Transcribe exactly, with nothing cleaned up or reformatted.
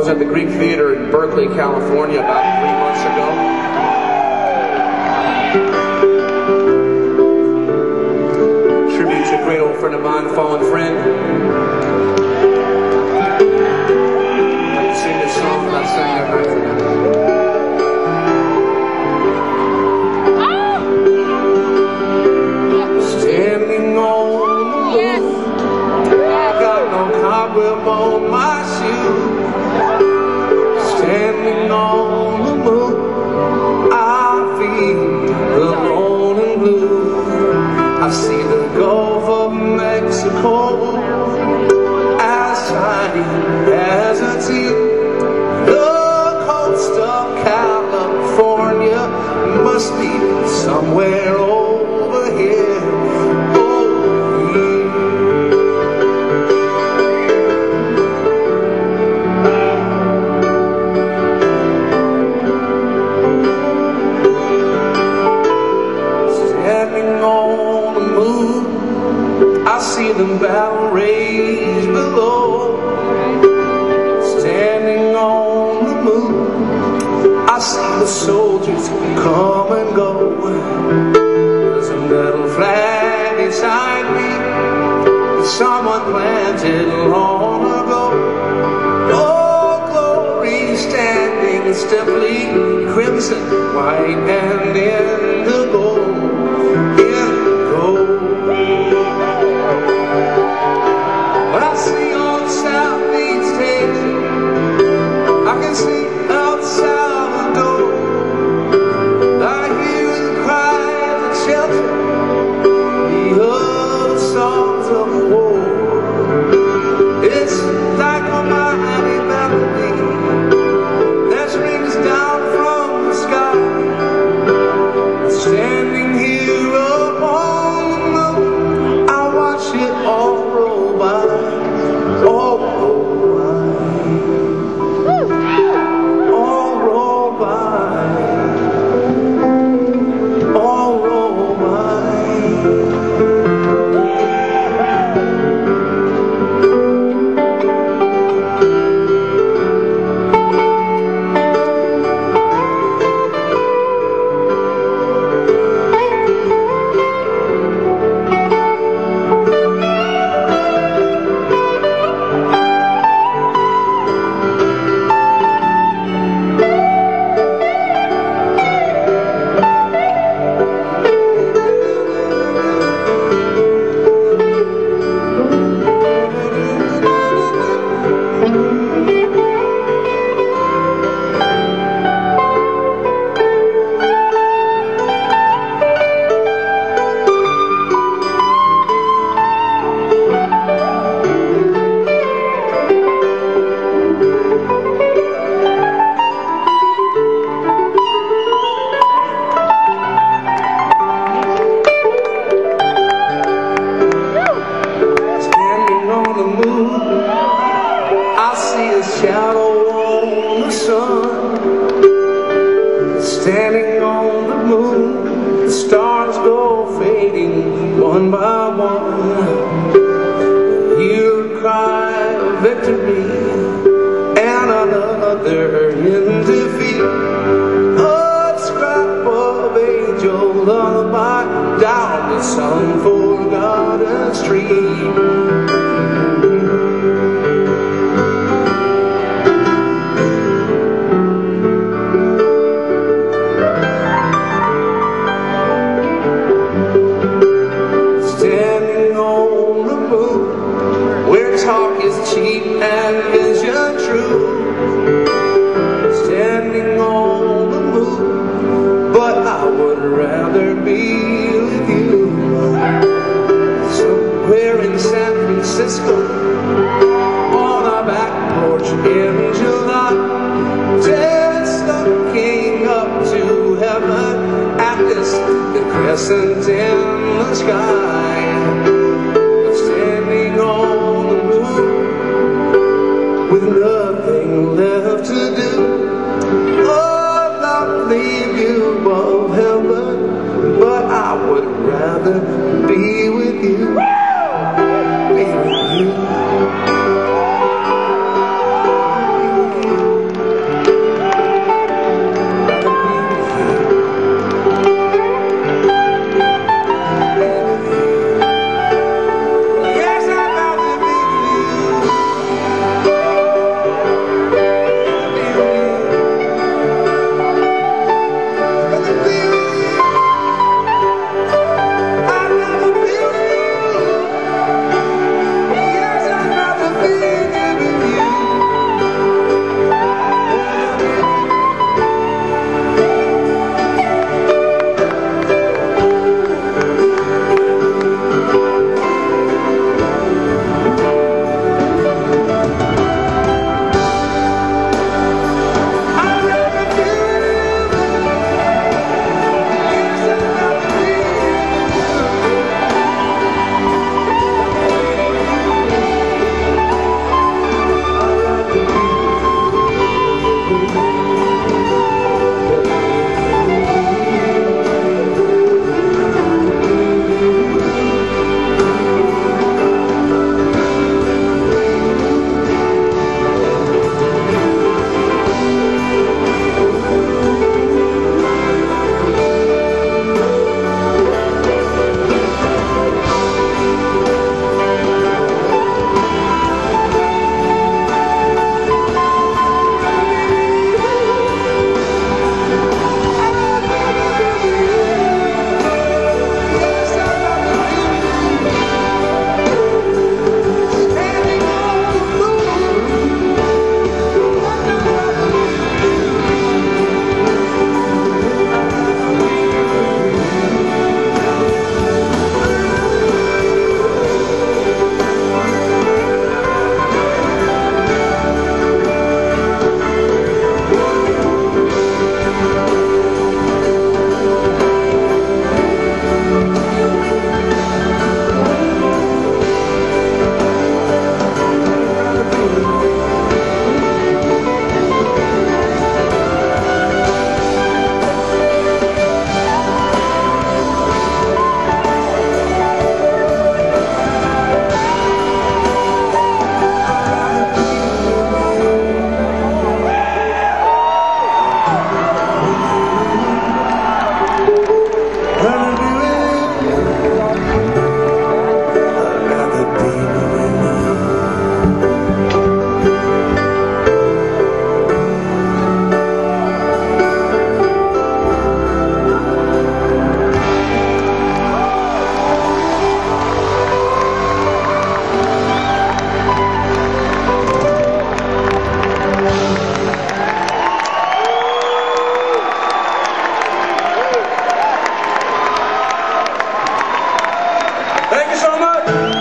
at the Greek Theater in Berkeley, California about three months ago. Tribute to a great old friend of mine, a fallen friend. I can sing this song that I sang that night for him. Standing on the moon, got no cobweb on my shoe. Standing on the moon, I feel alone and blue. I see the Gulf of Mexico as shiny as a tea. The coast of California must be somewhere over here. I see them battle rage below. Standing on the moon, I see the soldiers come and go. There's a metal flag beside me that someone planted long ago. Oh, glory, standing stiffly, crimson, white, and indigo. What I see on Southeast Asia, I can see El Salvador. I hear the cries of shelter, the other songs of war. It's like a mighty melody that rings down from the sky. Standing here upon the moon, I watch it all roll by. All roll by, all roll by, all roll by. Shadow on the sun, standing on the moon, the stars go fading one by one. You cry of victory and another in defeat. A scrap of angel lullaby down the sun-forgotten street. Talk is cheap and vision true. Standing on the moon, but I would rather be with you. Somewhere in San Francisco, on our back porch in July, just looking up to heaven at this, the crescent in the sky. Standing on the moon with nothing left to do. Oh, lovely view of heaven, but I would rather be with you. Be with you. Francisco.